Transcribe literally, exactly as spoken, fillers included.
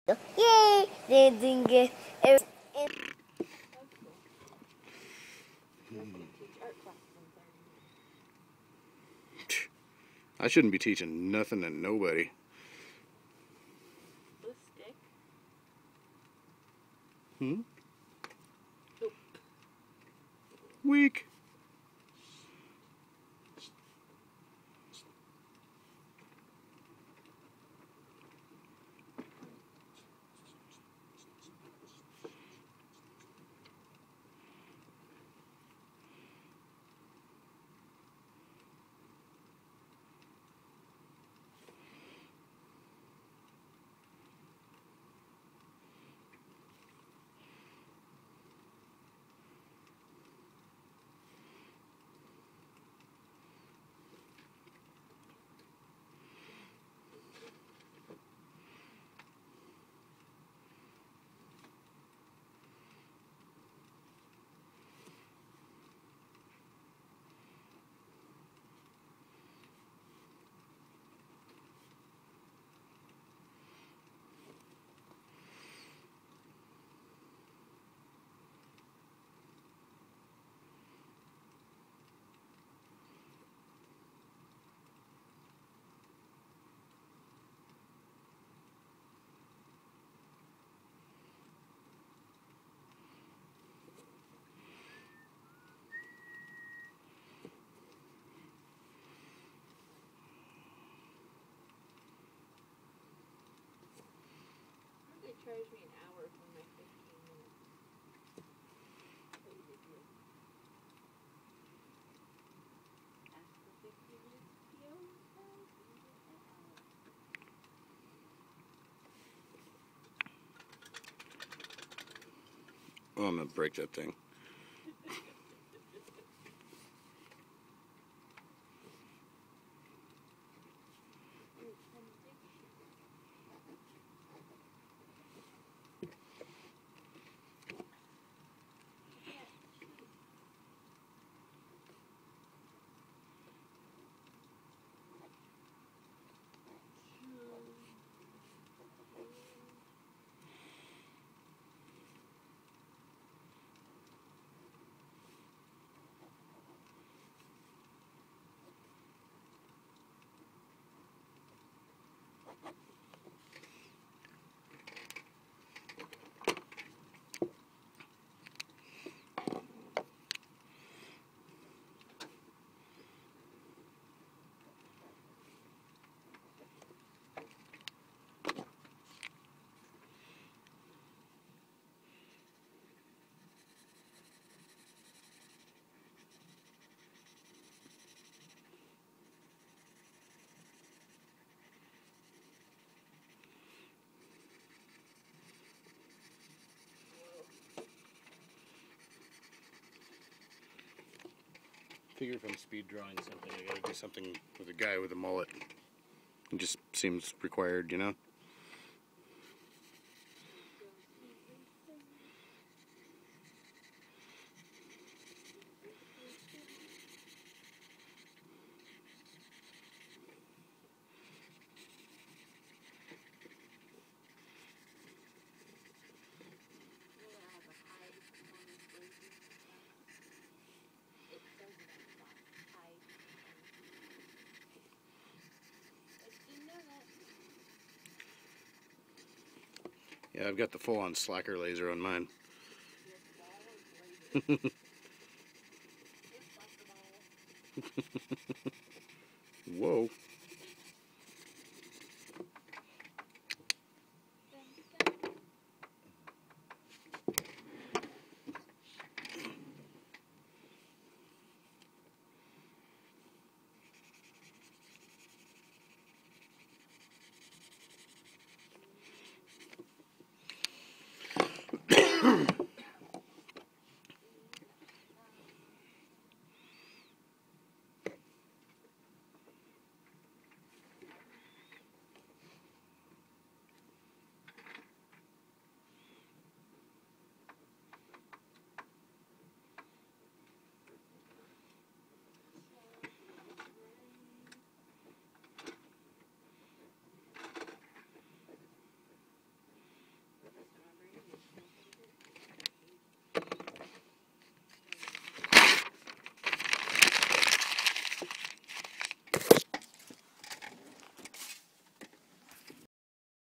Yay! They didn't get it. I shouldn't be teaching nothing to nobody. Hmm? Nope. Weak. They charge me an hour for my fifteen minutes. Ask for fifteen minutes P O. Oh, I'm gonna break that thing. Figure if I'm speed drawing something, I gotta do something with a guy with a mullet. It just seems required, you know? Yeah, I've got the full-on slacker laser on mine. Whoa.